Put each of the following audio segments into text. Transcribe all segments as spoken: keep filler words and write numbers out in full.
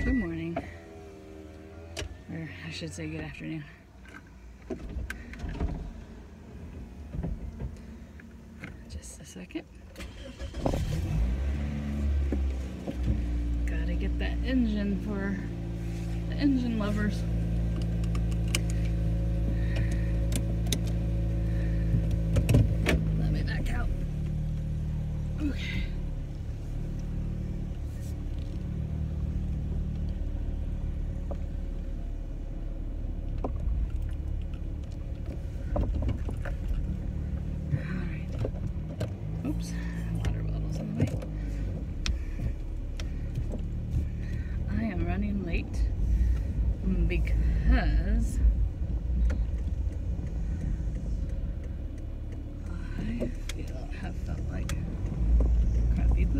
Good morning, or I should say good afternoon. Just a second. Gotta get that engine for the engine lovers. Let me back out. Okay. Oops, water bottles in the way. I am running late because I feel have felt like crappy poop.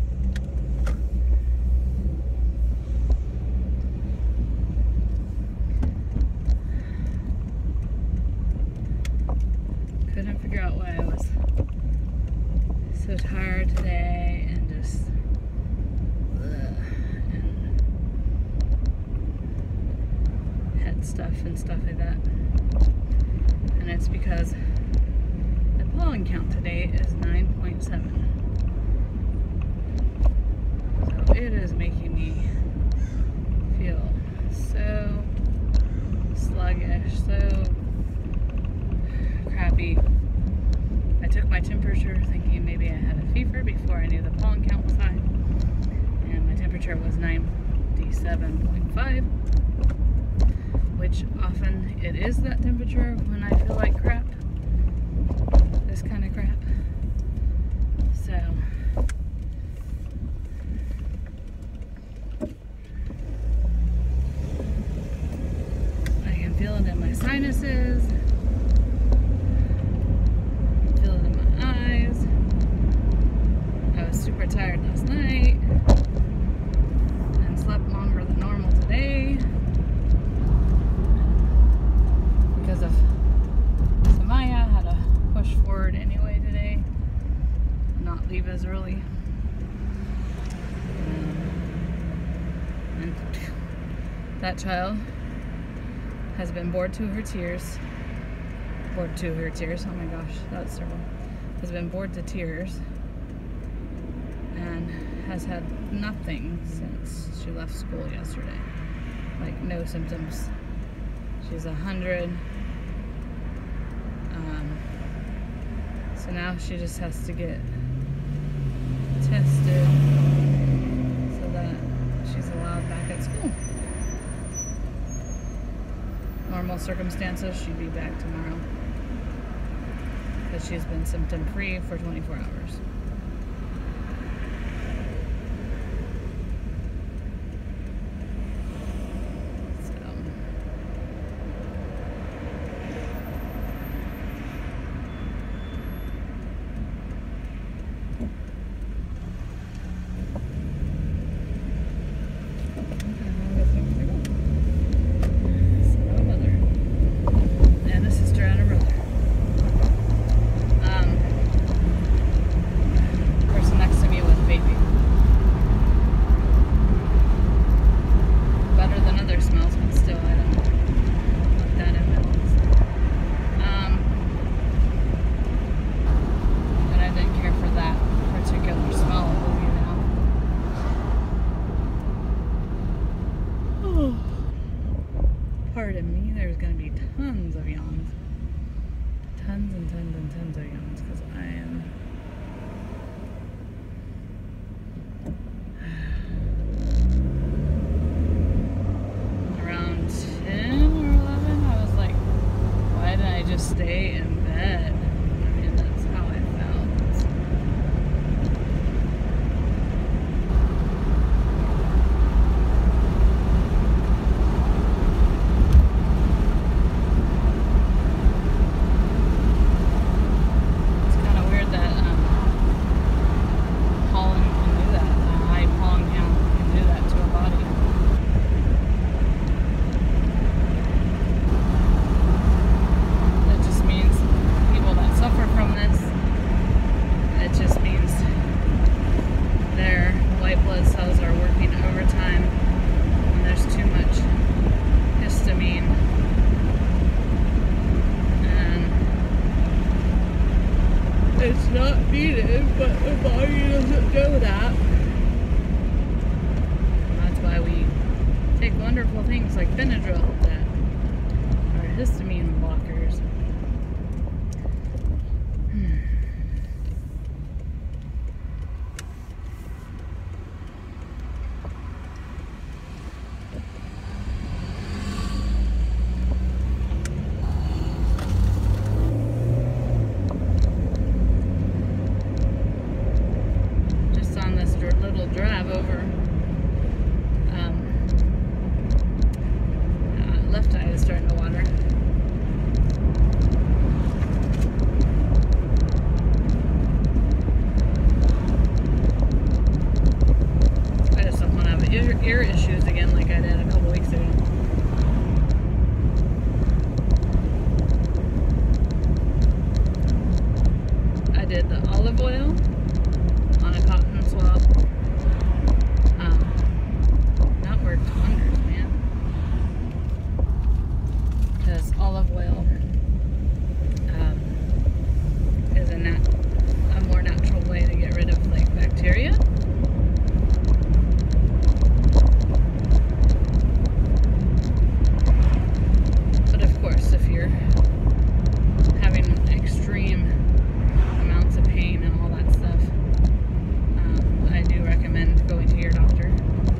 Couldn't figure out why I was so tired today and just ugh, and head stuff and stuff like that. And it's because the pollen count today is nine point seven. So it is making me feel so sluggish, so crappy. I took my temperature thinking maybe I had a fever before I knew the pollen count was high. And my temperature was ninety-seven point five, which often it is that temperature when I feel like crap. This kind of crap. So, I can feel it in my sinuses. Super tired last night and slept longer than normal today because of Samaya had to push forward anyway today, not leave as early. Um, and that child has been bored to her tears. Bored to her tears. Oh my gosh, that's terrible. Has been bored to tears. And has had nothing since she left school yesterday. Like, no symptoms. She's a hundred. Um, so now she just has to get tested so that she's allowed back at school. Normal circumstances, she'd be back tomorrow. Because she's been symptom free for twenty-four hours. like Benadryl that are histamine blockers. Hmm. Little drive over. Um, uh, left eye is starting to water. I just don't want to have ear, ear issues again like I did a couple weeks ago. I did the olive oil on a cotton swab. Wonders, man. Because olive oil um, is a, nat a more natural way to get rid of like bacteria. But of course, if you're having extreme amounts of pain and all that stuff, um, I do recommend going to your doctor.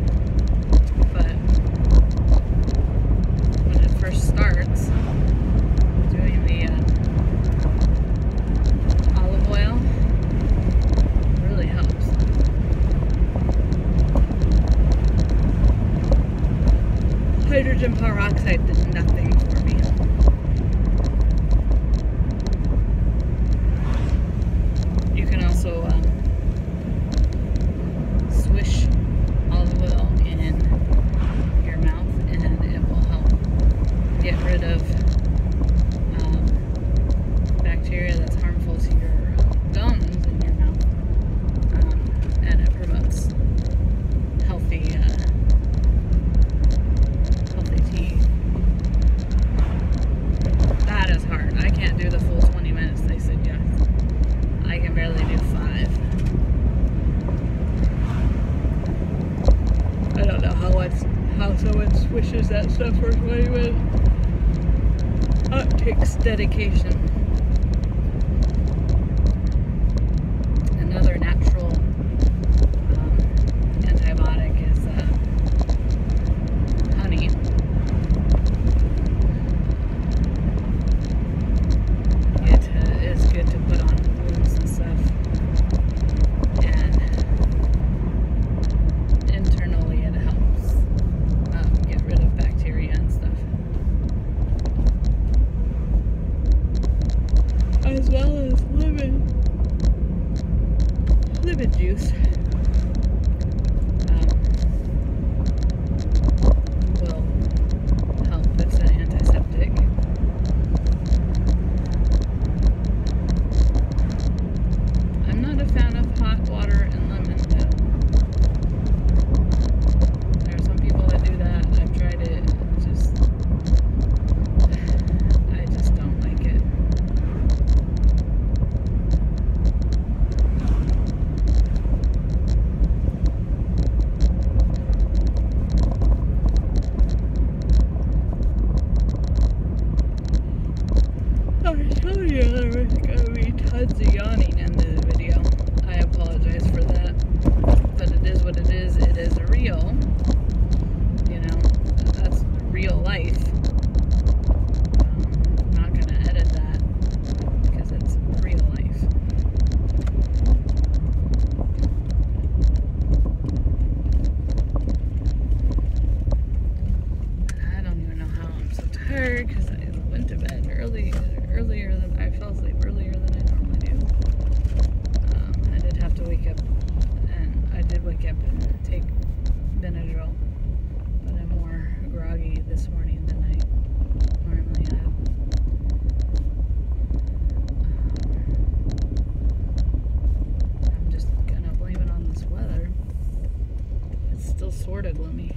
First starts doing the uh, olive oil really helps. Hydrogen peroxide did nothing for me. You can also um, swish olive oil in your mouth and it will help get rid of um, bacteria that's harmful to your gums in your mouth, um, and it promotes healthy, uh, healthy teeth. That is hard. I can't do the full twenty minutes they suggest. I can barely do five. I don't know how it's how someone swishes that stuff for twenty minutes. It takes dedication. Another natural um, antibiotic is uh, honey. It uh, is good to put on wounds and stuff. And internally it helps um, get rid of bacteria and stuff. As well as lemon, lemon juice um, will help. It's an antiseptic. I'm not a fan of hot water and lemon though. There are some people that do that. I've tried it. It's just, I just don't like it. I told you there was going to be tons of yawning in the video. I apologize for that. But it is what it is. It is real. You know, that's real life. Um, I'm not going to edit that because it's real life. I don't even know how I'm so tired because I went to bed early. Earlier than I fell asleep earlier than I normally do. Um, I did have to wake up, and I did wake up and take Benadryl, but I'm more groggy this morning than I normally am. Um, I'm just gonna blame it on this weather. It's still sort of gloomy.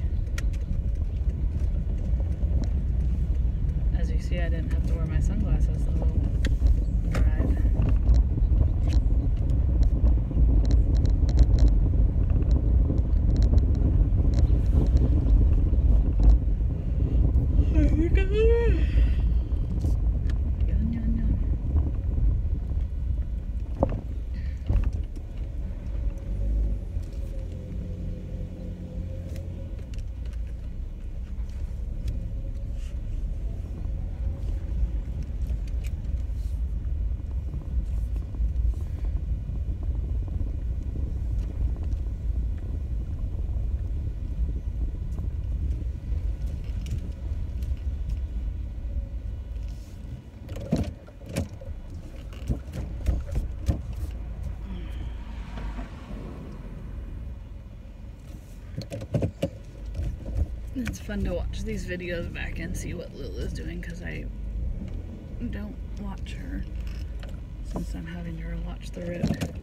As you see, I didn't have to wear my sunglasses the whole drive. It's fun to watch these videos back and see what Lulu's doing because I don't watch her since I'm having her watch the road.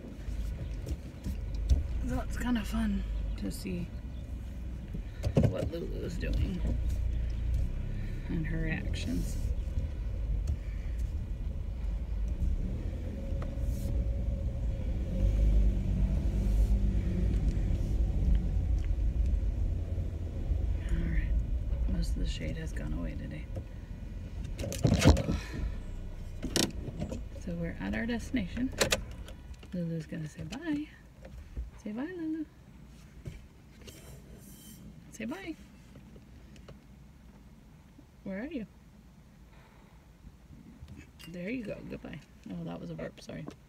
So it's kind of fun to see what Lulu's doing and her reactions. Most of the shade has gone away today. So we're at our destination. Lulu's gonna say bye. Say bye, Lulu. Say bye. Where are you? There you go. Goodbye. Oh, that was a burp. Sorry.